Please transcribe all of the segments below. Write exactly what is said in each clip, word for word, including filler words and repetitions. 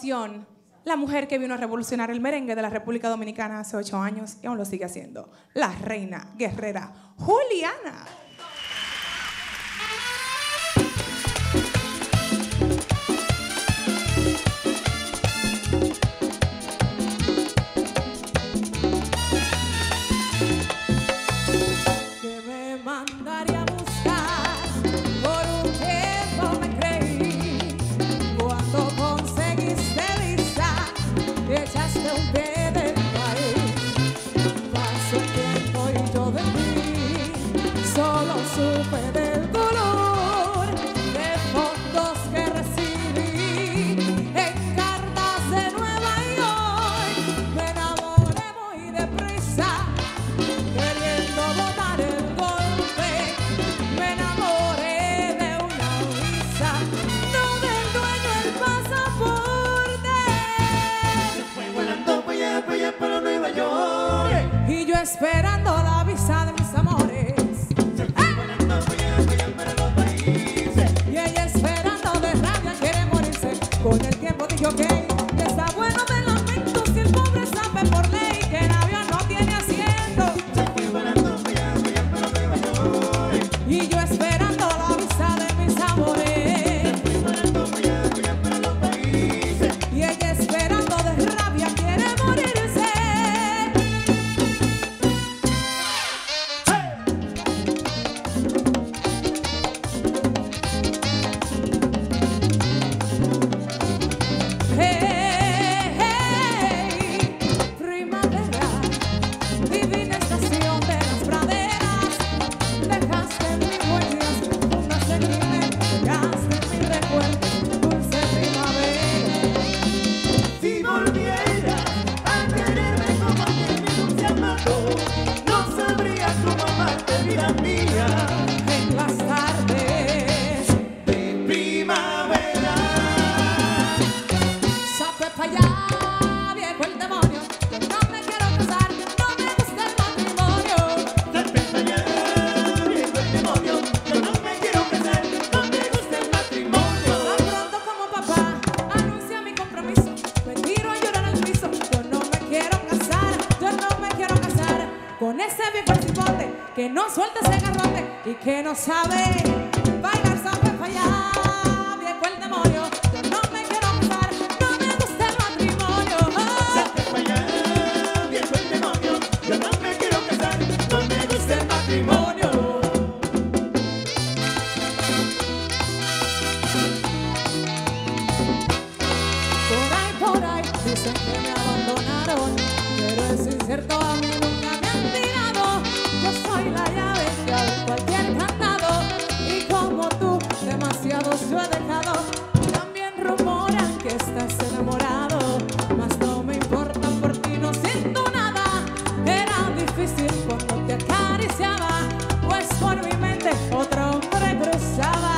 continuación, la mujer que vino a revolucionar el merengue de la República Dominicana hace ocho años y aún lo sigue haciendo, la reina guerrera Juliana. Esperando la visa de mis amores. Y ella esperando de rabia quiere morirse. Con el tiempo dijo que está bueno de lamentos y el pobre sabe por ley que el avión no tiene asiento. Y yo esperando la visa de mis amores. Y ella esperando de rabia quiere morirse. Con ese viejo cipote que no suelta ese garrote y que no sabe bailar, sabe fallar. Viejo el demonio, yo no me quiero casar, no me gusta el matrimonio. Sabe fallar, viejo el demonio, yo no me quiero casar, no me gusta el matrimonio. Por ahí, por ahí, dicen que me abandonaron, pero es incierto, a mí nunca me han tirado. Yo soy la llave que abre cualquier candado, y como tú, demasiados yo he dejado. También rumoran que estás enamorado, mas no me importa, por ti no siento nada. Era difícil cuando te acariciaba, pues por mi mente otro hombre cruzaba.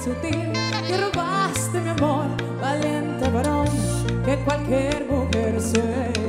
sutil que robaste mi amor, valiente varón que cualquier mujer sueña.